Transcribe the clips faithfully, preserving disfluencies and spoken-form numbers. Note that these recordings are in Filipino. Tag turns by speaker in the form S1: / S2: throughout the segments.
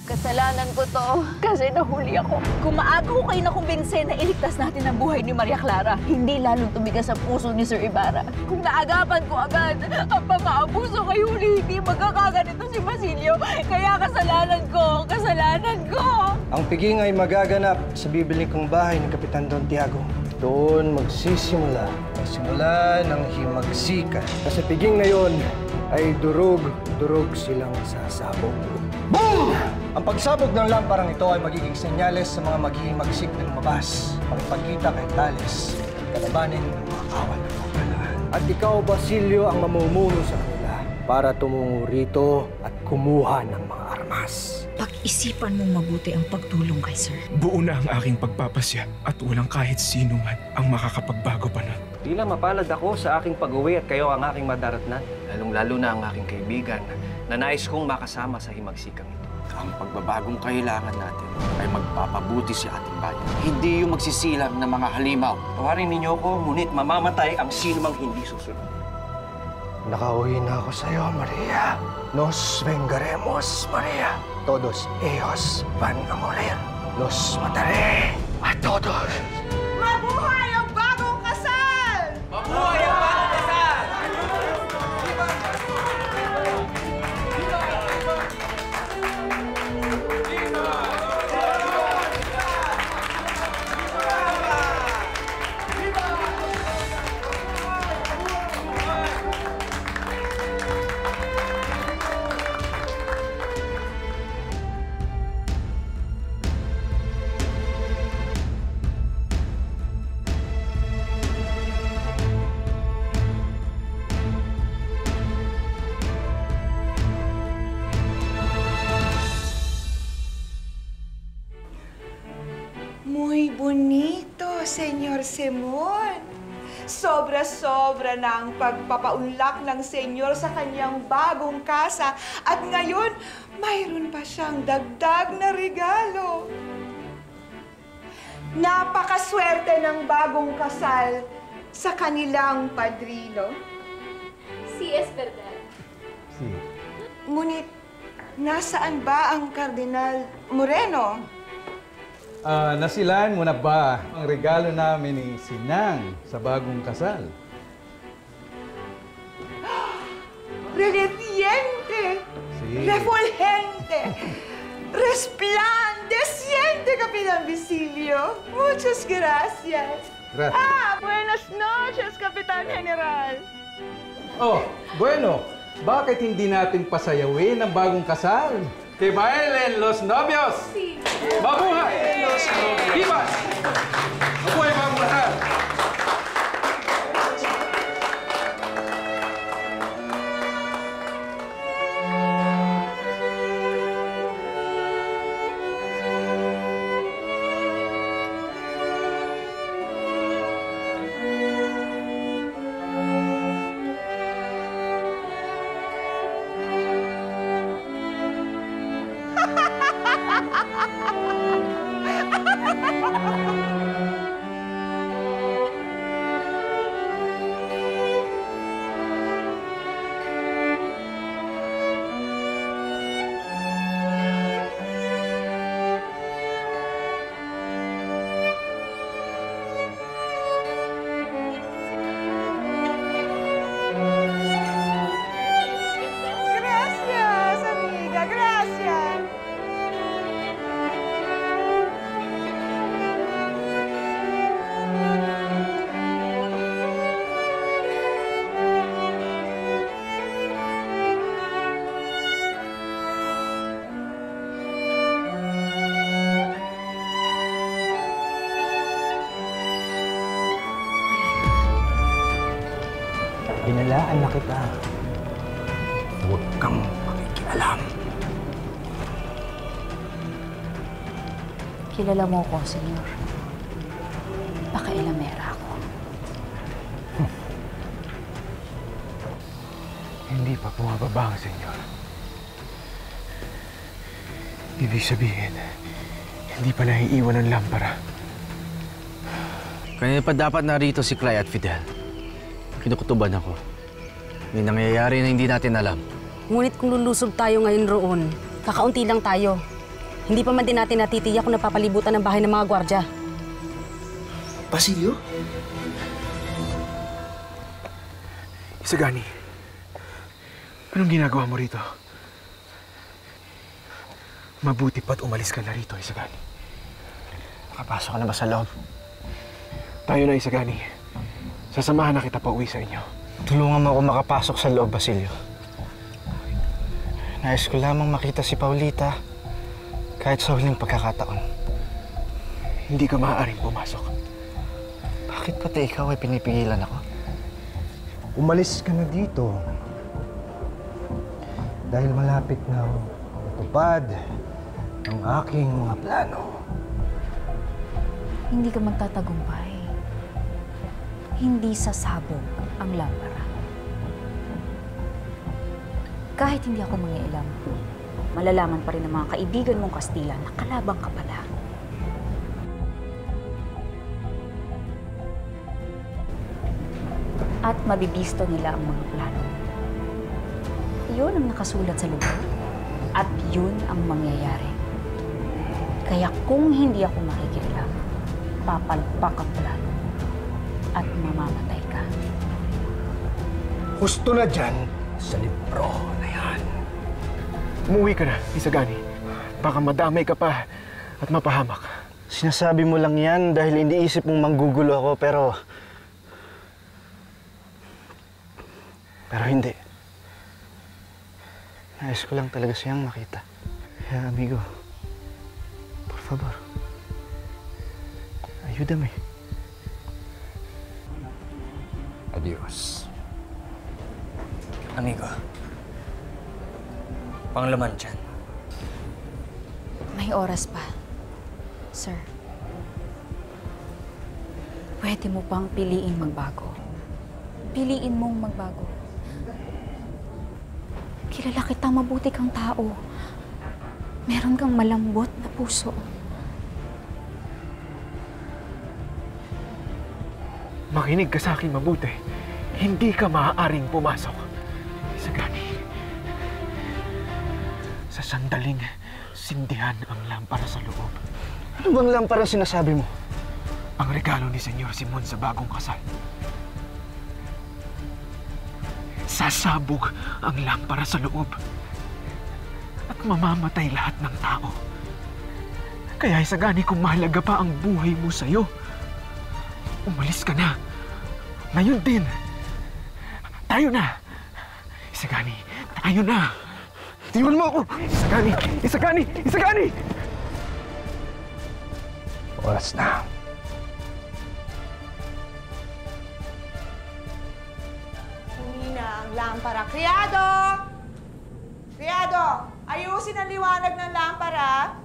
S1: Kasalanan ko to kasi nahuli ako.
S2: Kung maaga ko kayo nakumbinse na iligtas natin ang buhay ni Maria Clara, hindi lalong tumigas ang puso ni Sir Ibarra. Kung naagapan ko agad ang pang-aabuso kay Huli, hindi magkakaganito si Basilio. Kaya kasalanan ko, kasalanan ko!
S3: Ang piging ay magaganap sa bibili kong bahay ni Kapitan Don Tiago. Doon magsisimula, magsimula ng himagsikan. Kasi piging na yon ay durog-durog silang sasabog. Boom! Ang pagsabog ng lamparang ito ay magiging senyales sa mga maghihimagsik na lumabas. Pagpagkita kay Tales, kalabanin ng mga kawan ng pagkalaan. At ikaw, Basilio, ang mamumuno sa kanila para tumungo rito at kumuha ng mga armas.
S2: Pag-isipan mong mabuti ang pagtulong kay Sir.
S4: Buo na ang aking pagpapasya at walang kahit sino man ang makakapagbago pa nun.
S3: Tila mapalad ako sa aking pag-uwi at kayo ang aking madaratnan. Lalong-lalo na ang aking kaibigan na nais kong makasama sa himagsikang ito.
S5: Ang pagbabagong kailangan natin ay magpapabuti sa ating bayan. Hindi yung magsisilang ng mga halimaw.
S3: Tawarin ninyo ko, ngunit mamamatay ang sino mang hindi susunod. Nakauwi na ako sa iyo, Maria. Nos vengaremos, Maria. Todos ellos van a morir. Los mataré a todos.
S6: Mabuhay ang bagong kasal!
S5: Mabuhay ang bagong kasal!
S6: Muy bonito, Senyor Simon. Sobra-sobra na ang pagpapaunlak ng Senyor sa kanyang bagong kasa. At ngayon, mayroon pa siyang dagdag na regalo. Napakaswerte ng bagong kasal sa kanilang padrino.
S7: Sí, es verdad.
S3: Sí.
S6: Ngunit, nasaan ba ang Kardinal Moreno?
S8: Ah, nasilaan mo na ba ang regalo namin ni Sinang sa bagong kasal?
S6: Relentiente,
S8: Sí.
S6: refulgente, resplandeciente, Capitán Basilio. Muchas gracias.
S8: Gracias.
S6: Ah, buenas noches, Capitán General.
S8: Oh, bueno, bakit hindi natin pasayawin ang bagong kasal? Que bailen los novios!
S7: Sí.
S8: Mabuhay! Los novios! Vivas! Mabuhay bagong kasal!
S6: Gracias, amiga, gracias.
S3: Binalaan na kita. Huwag kang makikialam.
S2: Kilala mo ko, Senyor. Pakailamera ako.
S3: Hindi pa bumababa ang senyor. Ibig sabihin, hindi pa naiiwan ang lampara.
S5: Kanina pa dapat narito si Clay at Fidel. Kinukutuban ako. May nangyayari na hindi natin alam.
S9: Ngunit kung lulusob tayo ngayon roon, kakaunti lang tayo. Hindi pa man din natin natitiyak kung napapalibutan ng bahay ng mga gwardya.
S4: Basilio? Isagani, anong ginagawa mo rito? Mabuti pa't umalis ka na rito, Isagani.
S3: Nakapasok ka na ba sa loob?
S4: Tayo na, Isagani. Sasamahan na kita pa uwi sa inyo.
S3: Tulungan mo ako makapasok sa loob, Basilio. Nais ko lamang makita si Paulita kahit sa huling pagkakataon.
S4: Hindi ka maaaring pumasok.
S3: Bakit pati ikaw ay pinipigilan ako? Umalis ka na dito. Dahil malapit na matupad ang aking mga plano.
S2: Hindi ka magtatagumpay. Hindi sasabog ang lampara. Kahit hindi ako mangialam, malalaman pa rin ng mga kaibigan mong Kastila na kalabang ka pala. At mabibisto nila ang mga plano. Iyon ang nakasulat sa libro. At yun ang mangyayari. Kaya kung hindi ako makikialam, papalpak ang plano at mamamatay ka.
S3: Husto na dyan sa libro na yan.
S4: Umuwi ka na, Isagani. Baka madamay ka pa at mapahamak.
S3: Sinasabi mo lang yan dahil iniisip mong manggugulo ako, pero... Pero hindi. Nais ko lang talaga siyang makita. Kaya, amigo, por favor, ayúdame.
S5: Adios.
S3: Amigo, panglaman dyan.
S2: May oras pa, sir. Pwede mo pang piliin magbago. Piliin mong magbago. Kilala kitang mabuti kang tao. Meron kang malambot na puso.
S4: Makinig ka sa akin mabuti. Hindi ka maaaring pumasok. Isagani. Sa sandaling sindihan ang lampara sa loob.
S3: Ano bang lampara sinasabi mo?
S4: Ang regalo ni Senyor Simon sa bagong kasal. Sasabog ang lampara sa loob. At mamamatay lahat ng tao. Kaya Isagani, kung mahalaga pa ang buhay mo sa'yo, umalis ka na. Ngayon din. Tayo na. Isagani, tayo na.
S3: Tingnan mo ako!
S4: Isagani! Isagani! Isagani!
S3: Oras na.
S6: Ang lampara. Kriado! Kriado! Ayusin ang liwanag ng lampara.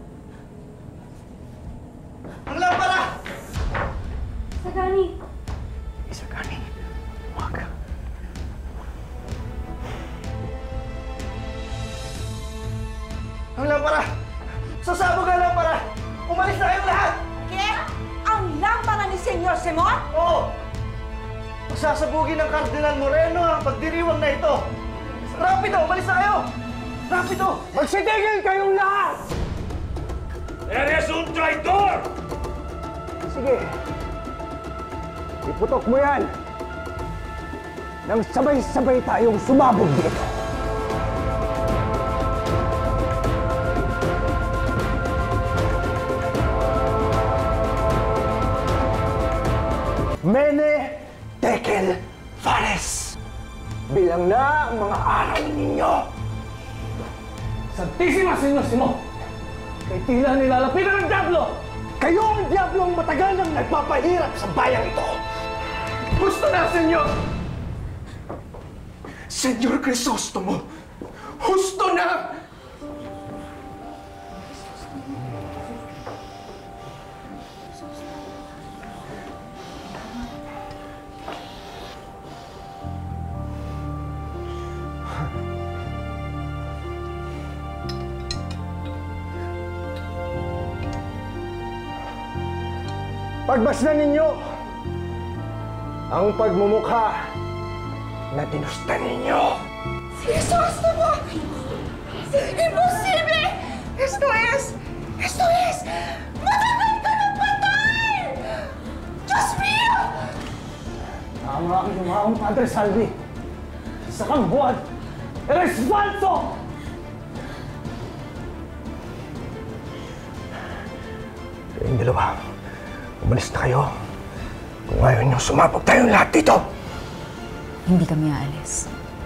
S3: Ang lampara!
S7: Isagani!
S4: Isagani, huwag.
S3: Ang lampara! Sasabog ang lampara! Umalis na kayong lahat!
S6: Kaya, ang lampara ni Senyor Simon?
S3: Oo! Magsasabugin ng Kardinal Moreno ang pagdiriwang na ito! Rapido! Umalis na kayo! Rapido! Magsitigil kayong lahat!
S10: Eres un traidor!
S3: Sige. Iputok mo yan. Nang sabay-sabay tayong sumabog dito. Mene Tekel Fares. Bilang na ang mga araw ninyo.
S10: Santísima Señor Simón! Kay tila nilalapitan ng Diablo!
S3: Kayo ang Diablo ang matagal nang nagpapahirap sa bayang ito.
S4: Gusto na, Senyor! Senyor Crisostomo! Husto na!
S3: Pagbasdan ninyo ang pagmumukha na dinusta ninyo.
S6: Crisostomo! Imposible! Esto es Matagal ka ng patay! Diyos mio!
S10: Ang aking umaong Padre Salvi, sa kang buwan, eres falso!
S3: Kayong dalawa, umalis na kayo. Kung ayaw niyo, sumabog tayong lahat dito!
S2: Hindi kami aalis.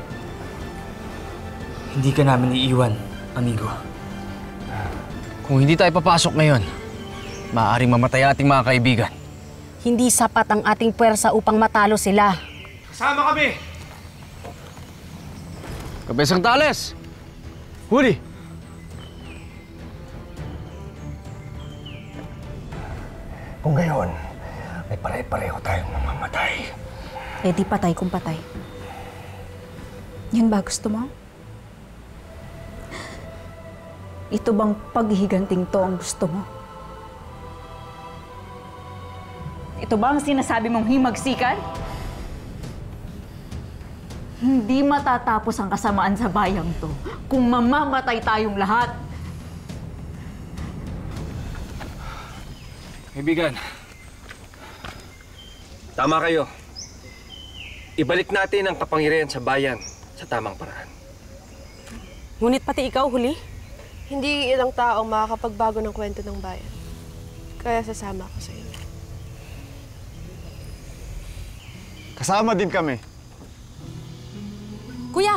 S5: Hindi ka namin iiwan, amigo. Kung hindi tayo papasok ngayon, maaaring mamatay ating mga kaibigan.
S9: Hindi sapat ang ating puwersa upang matalo sila.
S3: Kasama kami!
S5: Kabesang Tales! Huli!
S3: Kung ngayon, ay pare-pareho tayong mamamatay.
S2: Eh di patay kung patay. Yan ba gusto mo? Ito bang paghihiganting to ang gusto mo? Ito ba ang sinasabi mong himagsikan? Hindi matatapos ang kasamaan sa bayang to kung mamamatay tayong lahat.
S5: Kaibigan,
S3: Tama kayo. Ibalik natin ang kapangyarihan sa bayan sa tamang paraan.
S9: Ngunit pati ikaw, Huli?
S1: Hindi ilang tao makakapagbago ng kwento ng bayan. Kaya sasama ako sa inyo.
S11: Kasama din kami.
S9: Kuya!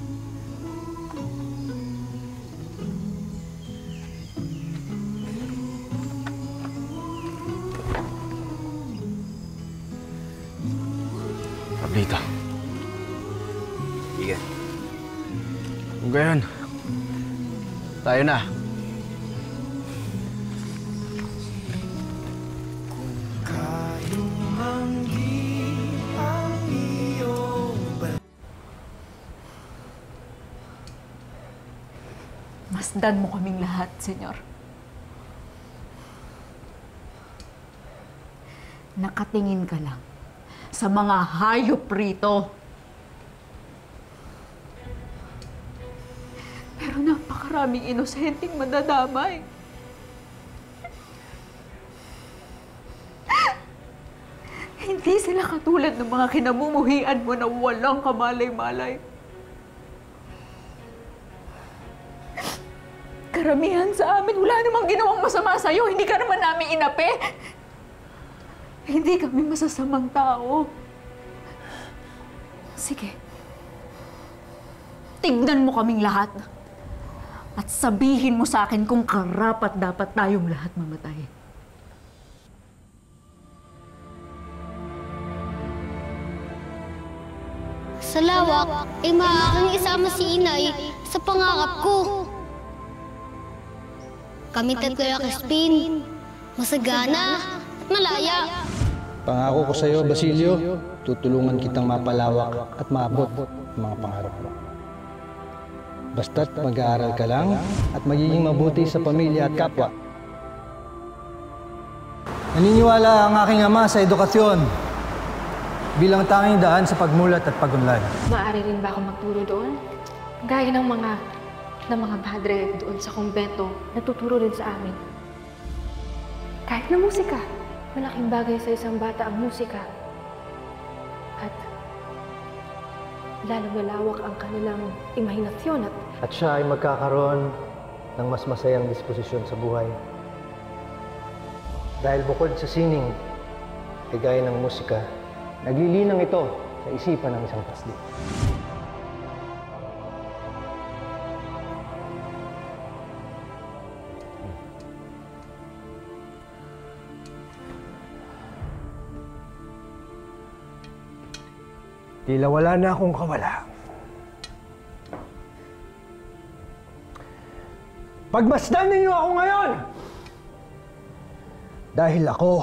S5: Pablito. Sige. Kung gayon, tayo na.
S2: Masdan mo kaming lahat, Senyor. Nakatingin ka lang sa mga hayop rito. Pero napakaraming inosenteng madadamay. Hindi sila katulad ng mga kinamumuhian mo na walang kamalay-malay. Karamihan sa amin, wala namang ginawang masama sa'yo. Hindi ka naman namin inapi. Hindi kami masasamang tao. Sige. Tignan mo kaming lahat. At sabihin mo sa akin kung karapat dapat tayong lahat mamatay.
S7: Sa lawak, ay maaaring isama si Inay sa pangarap ko. Kami tatlo na Crispin, masagana at malaya.
S3: Pangako ko sa iyo, Basilio, tutulungan kitang mapalawak at maabot ang mga pangarap mo. Basta't mag-aaral ka lang at magiging mabuti sa pamilya at kapwa. Naniniwala ang aking ama sa edukasyon bilang tanging daan sa pagmulat at pagunlad.
S1: Maaari rin ba ako magturo doon? Gaya ng mga ng mga padre doon sa kumbento, natuturo rin sa amin. Kahit na musika, malaking bagay sa isang bata ang musika. At lalong lalawak ang kanilang imahinasyon at...
S3: At siya ay magkakaroon ng mas masayang disposisyon sa buhay. Dahil bukod sa sining, ay gaya ng musika, naglilinang ito sa isipan ng isang pasdi. Tila wala na akong kawala. Pagmasdan ninyo ako ngayon! Dahil ako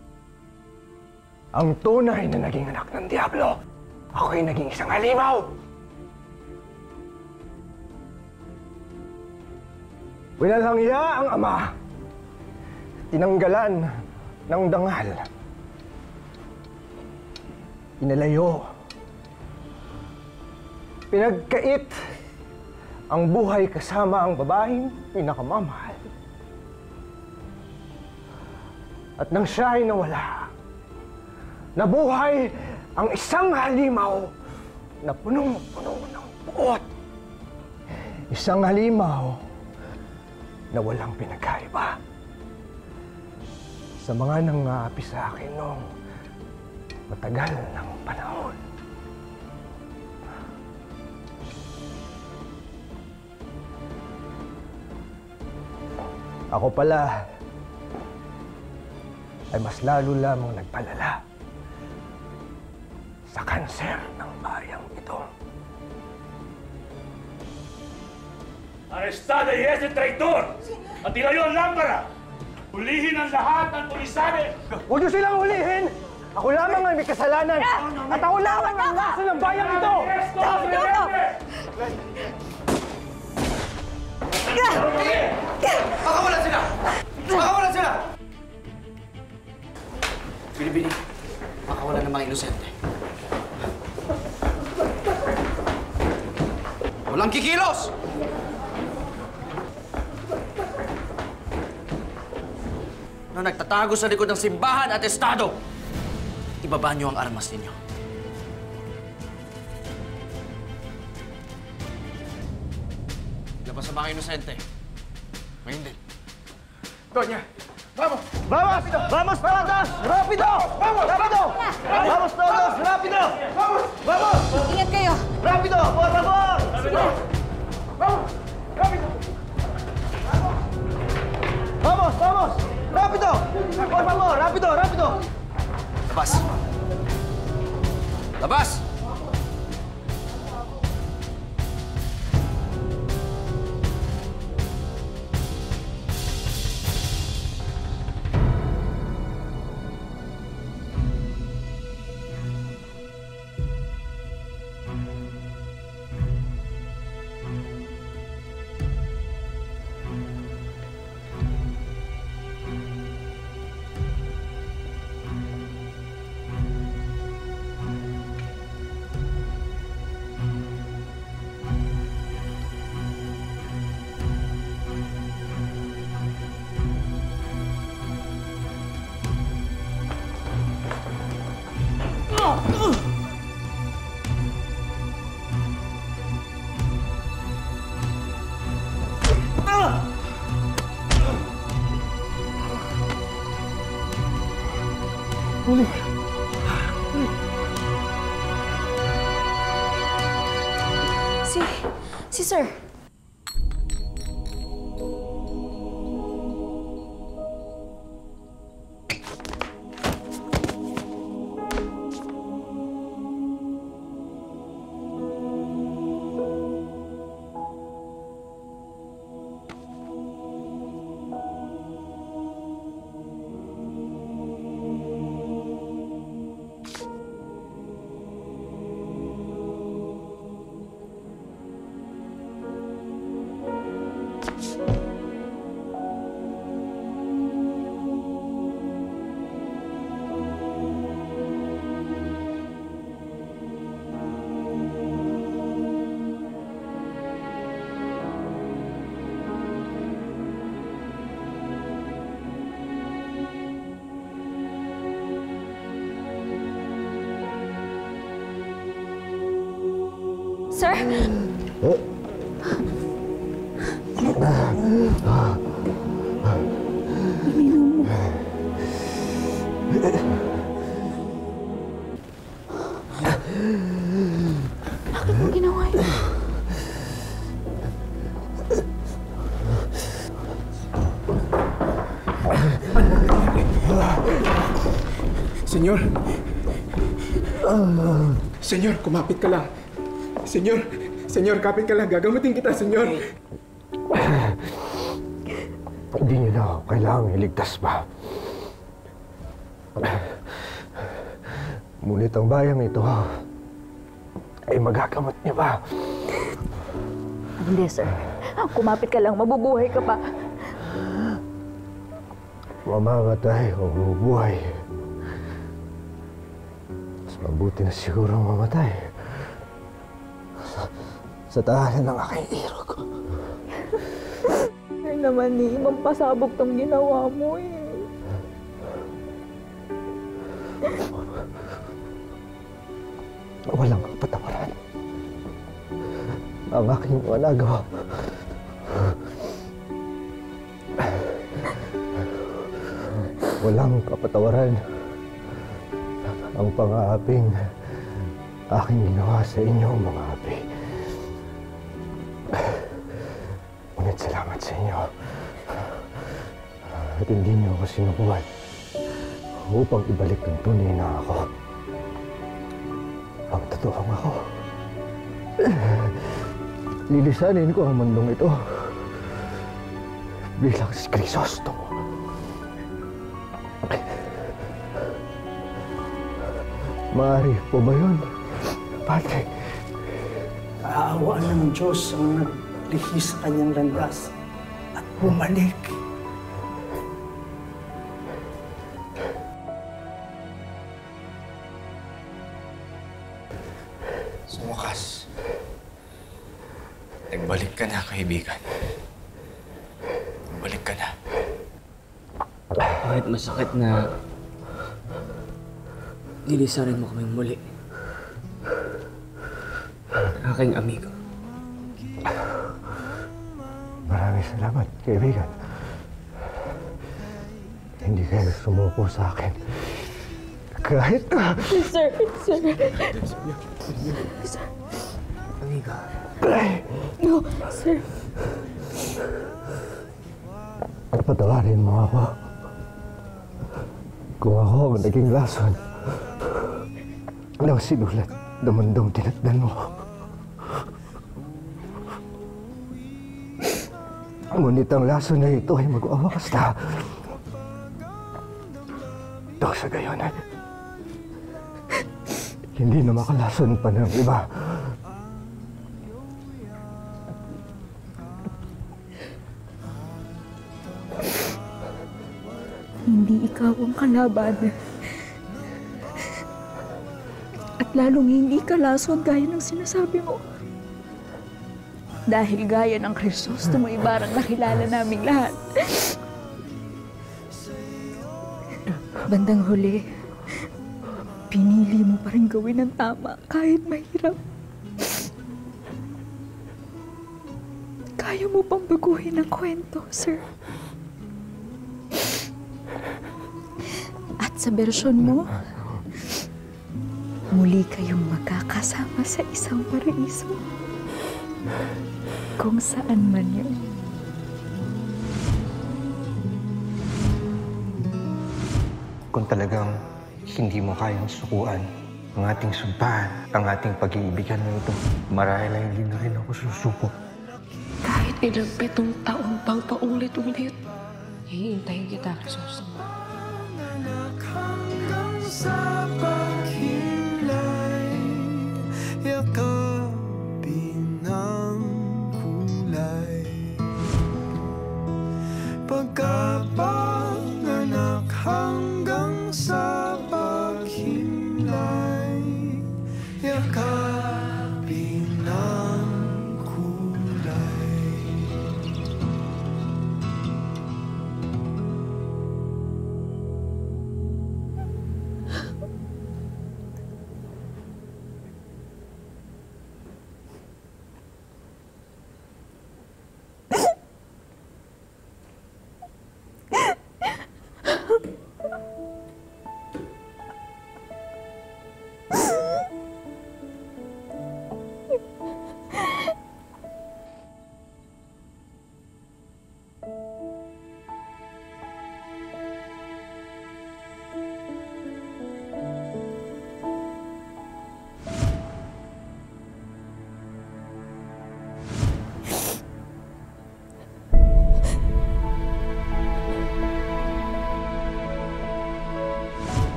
S3: ang tunay na naging anak ng Diablo. Ako'y naging isang halimaw. Winalangya ang ama. Tinanggalan ng dangal. Inalayo. Pinagkait ang buhay kasama ang babaeng pinakamamahal. At nang siya ay nawala, nabuhay ang isang halimaw na punong-puno ng puot. Isang halimaw na walang pinagkaiba. Sa mga nangaapi sa akin noong matagal ng panahon. Ako pala ay mas lalo lamang nagpalala sa kanser ng bayang ito.
S10: Arrestada y ese traitor! At ilayo ang lampara! Hulihin ang lahat ng tulisane!
S3: Huwag niyo silang hulihin! Ako lamang ay may kasalanan! At ako lamang ang nasa ng bayang ito!
S5: Pakawalan sila! Pakawalan sila! Bili-bili. Pakawalan ng mga inosente. Walang kikilos! Na nagtatago sa likod ng simbahan at estado, ibaba niyo ang armas ninyo. Labas sa mga inosente. Ngayon din.
S3: Doña! Vamos! Vamos! Vamos todos! Rápido! Vamos! Rápido! Vamos todos! Rápido! Vamos! Vamos!
S2: Ingat kayo!
S3: Rápido! Por favor!
S2: Sige!
S3: Vamos! Rápido! Vamos! Vamos! Rápido! Por favor! Rápido! Rápido!
S5: Labas! Labas!
S2: Si... si Sir. Sir? Uminom mo. Bakit mo ginawa yun?
S4: Senyor! Senyor, kumapit ka lang. Senyor, senyor, kapit ka lang. Gagamutin kita, senyor.
S3: Hindi niyo na ako kailangang iligtas pa. Ngunit ang bayang ito ay magagamot niyo ba?
S2: Hindi, sir. Kumapit ka lang. Mabubuhay ka pa.
S3: Mamamatay o mabubuhay. Mas mabuti na siguro mamatay. Sa, sa tahanan ng aking irog.
S2: Sir naman eh, mampasabog tong ginawa mo eh.
S3: Walang kapatawaran ang aking mga nagawa. Walang kapatawaran ang pang-aaping aking ginawa sa inyo, mga api. Ngunit salamat sa inyo at hindi niyo ako sinukuhan upang ibalik ng tunay na ako. Ang totoong ako. Lilisanin ko ang mundong ito bilang si Crisostomo. Maaari po ba yun, Padre?
S10: Kaawaan ng Diyos ang naglihis sa kanyang landas at bumalik.
S5: Sa wakas, nagbalik ka na, kaibigan. Nagbalik ka na.
S12: Kahit masakit na nilisanin mo kaming muli. Aking amigo.
S3: Maraming salamat, kaibigan. Hindi kayo sumuko sa akin. Kahit na...
S2: Sir, sir. Sir.
S12: Amigo.
S2: No, sir.
S3: Patawarin mo ako. Kung ako ang naging lason ng sinulat na mundong tinatnan mo. Ngunit ang lason na ito ay mag-awakas na. Dahil sa gayon ay hindi na makalason pa ng iba.
S2: Hindi ikaw ang kalaban. At lalong hindi ka lason gaya ng sinasabi mo. Dahil gaya ng Crisostomo Ibarra nakilala naming lahat. Bandang huli, pinili mo pa rin gawin ang tama kahit mahirap. Kaya mo pang baguhin ang kwento, sir. At sa bersyon mo, muli kayong magkakasama sa isang paraiso. Kung saan man yun.
S3: Kung talagang hindi mo kayang sukuan ang ating sumpahan, ang ating pag-iibigan na ito, marahil ay hindi na rin ako susuko.
S1: Kahit ilang pitong taon pang paulit-ulit, hihintayin kita, Crisostomo.
S13: Hanggang sa paghimlay, yakapin ng kulay. Pagkapanganak hanggang sa paghimlay, yakapin ng kulay.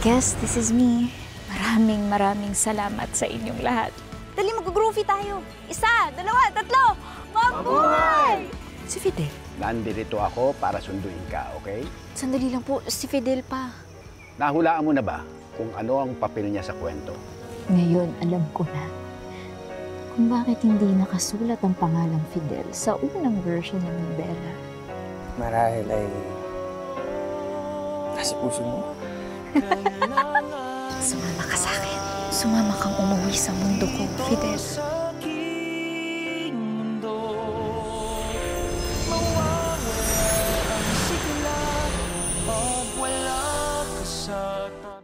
S2: guess this is me. Maraming maraming salamat sa inyong lahat. Dali, mag-groovy tayo. Isa, dalawa, tatlo. Mabuhay! Si Fidel.
S14: Nandito ako para sunduin ka, okay?
S2: Sandali lang po, si Fidel pa.
S14: Nahulaan mo na ba kung ano ang papel niya sa kwento?
S2: Ngayon, alam ko na kung bakit hindi nakasulat ang pangalang Fidel sa unang version ng nobela.
S12: Marahil ay nasa puso mo.
S2: Sumama ka sa akin. Sumama kang umuwi sa mundo ko, Fidel.